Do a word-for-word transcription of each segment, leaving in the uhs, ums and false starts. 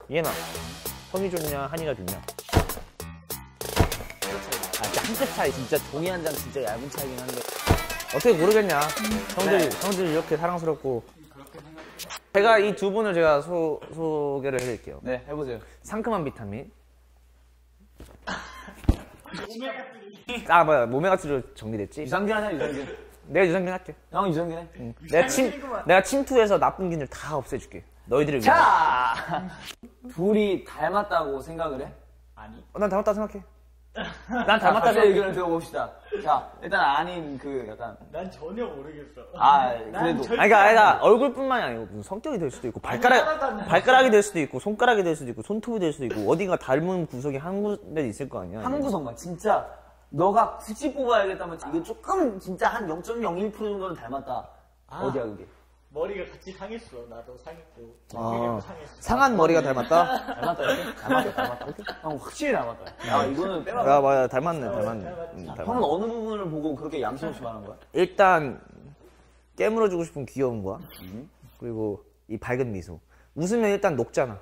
이해나, 형이 좋냐, 한이가 좋냐? 아, 진짜 한 끗 차이. 진짜 종이 한 장 진짜 얇은 차이긴 한데. 어떻게 모르겠냐? 형들, 네. 형들 이렇게 사랑스럽고. 제가 이 두 분을 제가 소, 소개를 해드릴게요. 네, 해보세요. 상큼한 비타민. 아, 뭐야, 모메가쓰로 정리됐지? 유산균 하자, 유산균. 내가 유산균 할게. 형 유산균 해. 응. 내가 침, 내가 침투해서 나쁜 균을 다 없애줄게. 너희들을 위해. 자! 둘이 닮았다고 생각을 해? 아니. 어, 난 닮았다 생각해. 난 닮았다 각자의 생각해. 의견을 들어봅시다. 자, 일단 아닌 그 약간. 난 전혀 모르겠어. 아, 난 그래도. 절대 아니, 그러니까, 아니, 안 그러니까 얼굴뿐만이 아니고 무슨 성격이 될 수도 있고 하나도 안 발가락 닮았어. 발가락이 될 수도 있고 손가락이 될 수도 있고 손톱이 될 수도 있고 어딘가 닮은 구석이 한 군데 있을 거 아니야. 한 구석만. 진짜, 너가 굳이 뽑아야겠다면 이거 조금 진짜 한 영 점 영일 퍼센트 정도는 닮았다. 아. 어디야, 그게? 머리가 같이 상했어. 나도 상했고. 아, 그게 상했어. 상한 머리가 닮았다. 닮았다, 이렇게? 닮았다, 닮았다. 형, 확실히 닮았다. 야, 이거는 빼봐. 야, 맞아, 닮았네, 닮았네. 응, 형은 닮았네. 어느 부분을 보고 그렇게 양심 없이 말한 거야? 일단 깨물어주고 싶은 귀여운 거야. 그리고 이 밝은 미소. 웃으면 일단 녹잖아.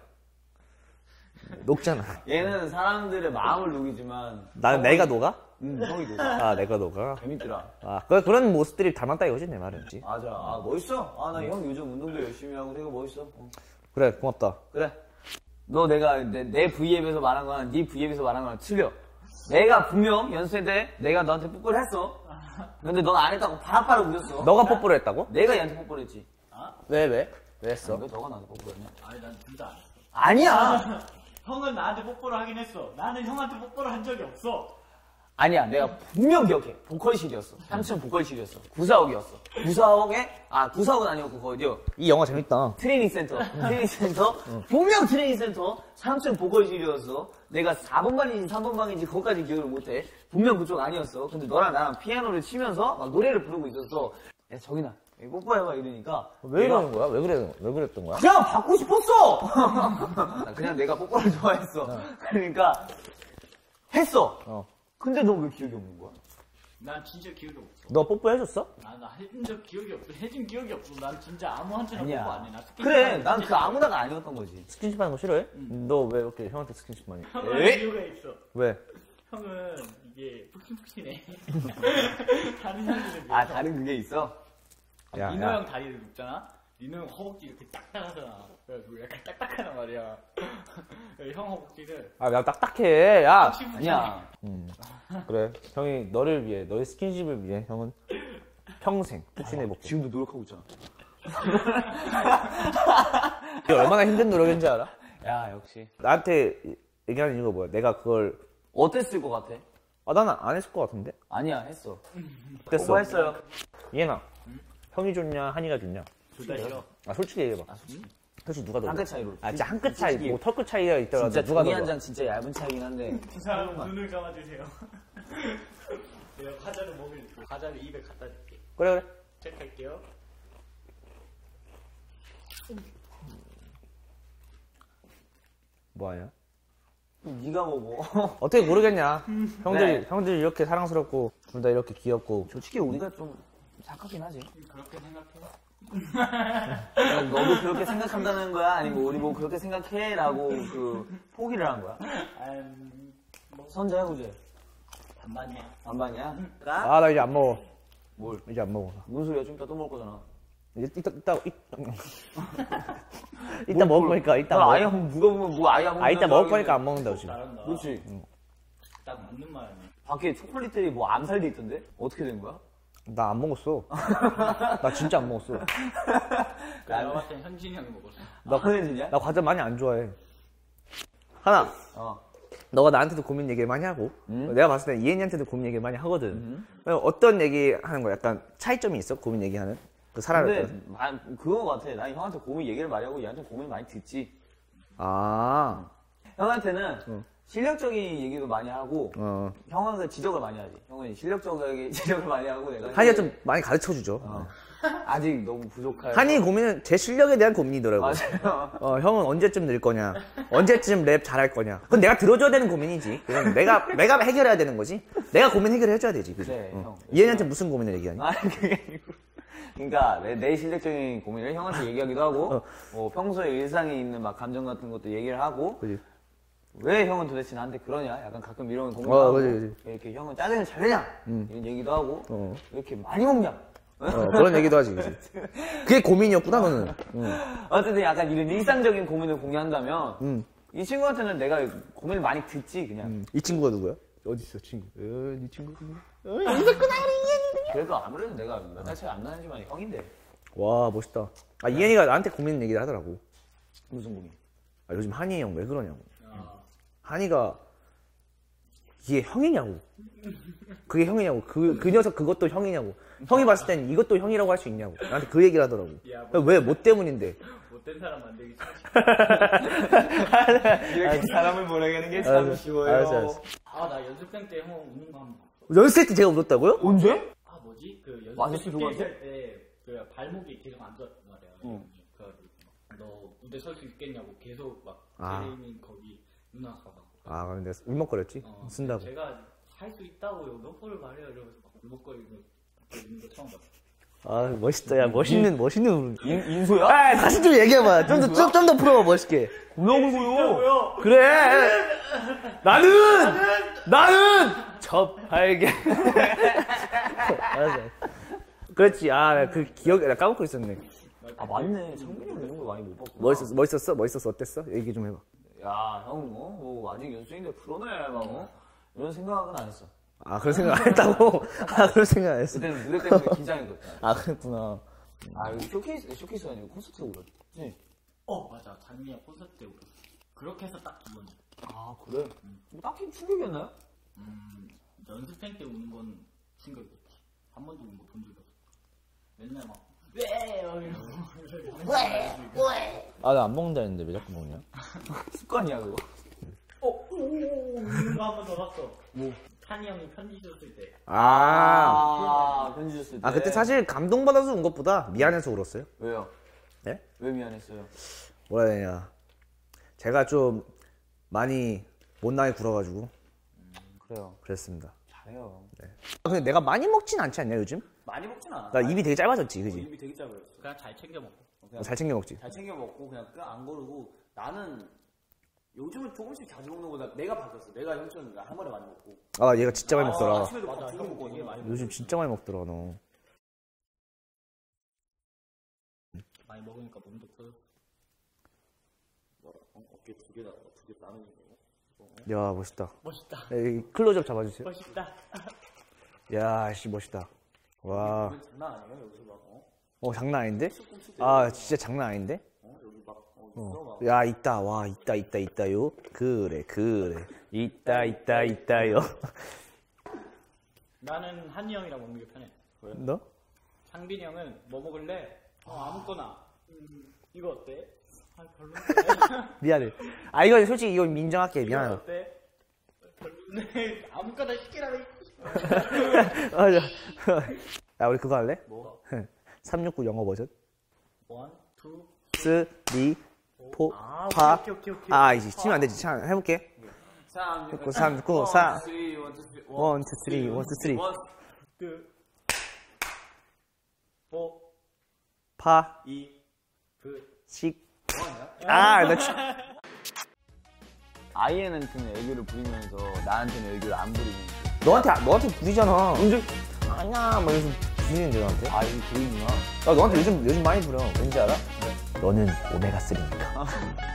녹잖아. 얘는 사람들의 마음을 녹이지만. 나는 내가 녹아? 응, 형이 녹아. 아, 내가 녹아. 재밌더라. 아, 그- 그런 모습들이 닮았다 이거지 내 말은. 맞아. 아, 멋있어. 아, 나 형 요즘 운동도 열심히 하고 되게 멋있어. 어. 그래, 고맙다. 그래. 너 내가 내, 내 V앱에서 말한 거랑 네 V앱에서 말한 거랑 틀려. 내가 분명 연습생 때 내가 너한테 뽀뽀를 했어. 근데 넌 안 했다고 파라파라 웃었어. 너가 뽀뽀를 했다고? 내가 얘한테 뽀뽀를 했지. 왜, 왜? 왜 했어? 왜 너가 나한테 뽀뽀를 했냐? 아니, 난 둘 다 안 했어. 아니야! 형은 나한테 뽀뽀를 하긴 했어. 나는 형한테 뽀뽀를 한 적이 없어. 아니야, 내가 분명 기억해. 보컬실이었어. 삼 층 보컬실이었어. 구사옥이었어. 구사옥에, 아, 구사옥은 아니었고, 그거 어디요? 이 영화 재밌다. 트레이닝 센터. 트레이닝 센터. 분명 트레이닝 센터. 삼 층 보컬실이었어. 내가 사 번 방인지 삼 번 방인지 그것까지 기억을 못해. 분명 그쪽 아니었어. 근데 너랑 나랑 피아노를 치면서 막 노래를 부르고 있었어. 야, 정인아, 여기 뽀뽀해봐 이러니까. 왜 내가 이러는 거야? 왜 그래, 왜 그랬던 거야? 그냥 받고 싶었어! 나 그냥 내가 뽀뽀를 좋아했어. 그러니까, 했어. 어. 근데 너 왜 기억이 없는 거야? 난 진짜 기억이 없어. 너 뽀뽀해줬어? 나, 나 해준 적 기억이 없어. 해준 기억이 없어. 난 진짜 아무한테나 아니야. 뽀뽀 안 해. 나 스킨십 그래, 하는 거 난 그 진짜 아무나가 아니었던 거지. 스킨십 하는 거 싫어해? 너 왜 이렇게 형한테 스킨십 많이 해? 형은 에이? 이유가 있어. 왜? 형은 이게 푹신푹신해. 다른 형들에 비해서. 아, 다른 그게 있어? 야, 민호 야. 형 다리를 눕잖아? 민호 형 허벅지 이렇게 딱딱하잖아. 그래가지고 약간 딱딱하단 말이야. 형 허벅지를. 아, 야, 딱딱해. 야! 아니야. 음. 그래. 형이 너를 위해, 너의 스킨십을 위해 형은 평생 푹신해볼게. 지금도 노력하고 있잖아. 이게 얼마나 힘든 노력인지 알아? 야, 역시. 나한테 얘기하는 이유가 뭐야? 내가 그걸, 어땠을 것 같아? 아, 나는 안 했을 것 같은데? 아니야, 했어. 어땠어? 뽀뽀했어요. 이해나, 형이 좋냐, 한이가 좋냐? 둘 다 싫어. 아, 솔직히 얘기해봐. 아, 솔직히. 솔직히 누가 더 한 좋아? 끗 차이로. 아, 진짜 한 끗 차이, 솔직히 뭐 턱끝 차이가 있더라도 진짜 누가 더 종이 좋아? 한 장 진짜 얇은 차이긴 한데. 두 사람 눈을 감아주세요. 내가 과자를 먹을 그 과자를 입에 갖다 줄게. 그래, 그래. 체크할게요. 뭐하냐? 네가 먹어. 어떻게 모르겠냐? 형들, 네. 형들 이렇게 사랑스럽고, 둘 다 이렇게 귀엽고. 솔직히 우리가 좀 착하긴 하지. 그렇게 생각해. 야, 너도 그렇게 생각한다는 거야? 아니면 우리 뭐 그렇게 생각해? 라고 그 포기를 한 거야? 음, 뭐 선자 해보지. 반반이야. 반반이야? 아, 나 이제 안 먹어. 뭘? 이제 안 먹어. 무슨 소리야? 좀 이따 또 먹을 거잖아. 이제 이따, 이따, 이- 이따 먹을 거니까, 이따 나 먹을 아예 한번 누가 보면 뭐 아예 한번 아, 이따 먹을 거니까 안 먹는다고, 지금. 잘한다. 그렇지. 딱 맞는 말이네. 밖에 초콜릿들이 뭐 암살돼 있던데? 어떻게 된 거야? 나 안 먹었어. 나 진짜 안 먹었어. 내가 봤을 땐 현진이 형이 먹었어. 나 흔해지냐? 나 과자 많이 안 좋아해. 하나, 어. 너가 나한테도 고민 얘기를 많이 하고, 음? 내가 봤을 땐 이혜니한테도 고민 얘기를 많이 하거든. 어떤 얘기 하는 거야? 약간 차이점이 있어? 고민 얘기하는? 그 사람에 근데 따라서. 아, 그거 같아. 난 형한테 고민 얘기를 많이 하고 얘한테 고민 많이 듣지. 아, 형한테는 응. 실력적인 얘기도 많이 하고 어. 형은 지적을 많이 하지. 형은 실력적인 지적을 많이 하고 내가 한이가 좀 많이 가르쳐 주죠. 어. 아직 너무 부족할. 한이 고민은 제 실력에 대한 고민이더라고. 맞아요. 어, 형은 언제쯤 늘 거냐? 언제쯤 랩 잘할 거냐? 그건 내가 들어줘야 되는 고민이지. 그건 내가, 내가 해결해야 되는 거지. 내가 고민 해결해줘야 되지. 그죠? 그래, 어. 형. 이혜니한테 무슨 고민을 얘기하니? 아니 그게 아니고 그러니까 내, 내 실질적인 고민을 형한테 얘기하기도 하고 어. 뭐 평소에 일상에 있는 막 감정 같은 것도 얘기를 하고 그지. 왜 형은 도대체 나한테 그러냐? 약간 가끔 이런 고민도 어, 하고 그지, 그지. 이렇게 형은 짜증을 잘 내냐? 음. 이런 얘기도 하고 어. 왜 이렇게 많이 먹냐? 어, 그런 얘기도 하지, 그지. 그게 고민이었구나, 너는. 응. 어쨌든 약간 이런 일상적인 고민을 공유한다면 응. 이 친구한테는 내가 고민을 많이 듣지 그냥. 음. 이 친구가 누구야? 어디 있어, 친구? 어, 네 친구. 그래도 아무래도 내가 몇 달 차이 안 나지만 형인데. 와, 멋있다. 아, 이현이가 나한테 고민 얘기를 하더라고. 무슨 고민? 아, 요즘 한이 형 왜 그러냐고. 아, 한이가 이게 형이냐고. 그게 형이냐고. 그, 그 녀석 그것도 형이냐고. 형이 봤을 땐 이것도 형이라고 할 수 있냐고. 나한테 그 얘기를 하더라고. 야, 뭐. 왜, 뭐 때문인데? 못된 사람 만들기 이렇게 사람을 몰아가는 게 참 알았어, 쉬워요. 알았어, 알았어. 아, 나 연습생 때 형 우는 거 한 번 봤어. 연습생 때 제가 울었다고요? 언제? 아, 뭐지? 그 아저씨 연습생 누구한테? 때그 발목이 계속 안 좋았단 말이야. 응. 그래가지고 너 무대 설 수 있겠냐고 계속 막 아. 제이민 거기 누나가 막. 아, 그럼 내가 울먹거렸지? 어, 쓴다고. 제가 할 수 있다고요. 몇 번을 말해요. 이러면서 막 울먹거리고 있는 거 처음 봤어. 아, 멋있다. 야, 멋있는, 멋있는 울. 인, 인소야? 아, 다시 좀 얘기해봐. 좀 더, 좀, 좀 더 풀어봐, 멋있게. 겁나 울고요. 그래! 나는! 나는! 저 발개. 알았어. 그렇지. 아, 그 기억, 나 까먹고 있었네. 아 맞네. 창민이 형 이런 거 많이 못 봤구나. 멋있었어? 멋있었어? 멋있었어? 어땠어? 얘기 좀 해봐. 야, 형, 어? 뭐, 아직 연습생인데 프로네, 막, 어? 이런 생각은 안 했어. 아, 그런 생각 안 했다고? 아, 그런 생각 안 했어. 그때는 무대 때문에 긴장했거든. 아, 그랬구나. 아, 이거 쇼케이스, 쇼케이스가 아니고 콘서트가 울었지? 어, 맞아. 작년 콘서트 때 울었어. 그렇게 해서 딱 두 번. 아, 그래? 뭐 딱히 충격이었나요? 음, 연습생 때 우는 건 충격이었지. 한 번도 운 거 본 적이 없어. 맨날 막, 왜? 이러고. 아, 나 안 먹는다 했는데 왜 자꾸 먹냐? 습관이야, 그거. 어, 오, 우는 거 한 번 더 봤어. 뭐? 탄이 형이 편지 줬을 때. 아. 아, 편지 줬을 때. 아, 그때 사실 감동받아서 운 것보다 미안해서 울었어요. 왜요? 네? 왜 미안했어요? 뭐라 해야 되냐. 제가 좀 많이 못나게 굴어가지고 그래요. 그랬습니다. 잘해요. 아, 근데 내가 많이 먹진 않지 않냐, 요즘? 많이 먹진 않아. 나 입이 되게 짧아졌지, 어, 그지? 입이 되게 짧아졌어. 그냥 잘 챙겨 먹고. 그냥 잘 챙겨 먹지. 잘 챙겨 먹고 그냥 안 거르고 나는 요즘은 조금씩 자주 먹는 거보다 내가 바뀌었어. 내가 형처럼 한 번에 많이 먹고. 아, 얘가 진짜 많이 먹더라. 아, 아침에도 밥 두개 먹고 이게 많이 요즘 진짜 많이 먹더라, 너. 많이 먹으니까 몸도 커졌어. 어깨 두 개다 두개 나누니까. 야, 멋있다. 멋있다. 야, 이 클로즈업 잡아주세요. 멋있다. 야, 씨, 멋있다. 와. 이건 장난 아니에요 여기서 막 어? 어, 장난 아닌데? 아, 진짜 장난 아닌데? 어? 여기 막 어, 어. 막 야, 있다. 와, 있다, 있다, 있다요. 그래, 그래. 있다, 있다, 있다요. 나는 한이 형이랑 먹는 게 편해. 너? 상빈이 형은 뭐 먹을래? 어, 아무거나. 음, 이거 어때? 아, 별로인데. 미안해. 아, 이건 솔직히 이건 인정할게. 이거 미안해. 어때? 별로인데. 아무거나 시키라고. 맞아. 야, 우리 그거 할래? 뭐? 삼육구 영어 버전? 원, 투, 쓰리, 포, 아, 파. 오케이, 오케이, 오케이. 아, 이제 치면 안 되지. 참, 해볼게. 삼, 구, 삼, 구, 사. 쓰리, 원, 투, 쓰리, 원, 투, 쓰리, 원, 투, 쓰리. 원, 그, 오, 파, 이, 그, 식. 원이야? 아, 나 치. 아이엔한테는 애교를 부리면서 나한테는 애교를 안 부리는. 너한테, 너한테 부리잖아. 언제? 아니야, 막 이러면서 부리는데, 너한테. 아 이거 보이구나. 나 너한테 요즘, 요즘 많이 부려. 왠지 알아? 너는 오메가 쓰리니까.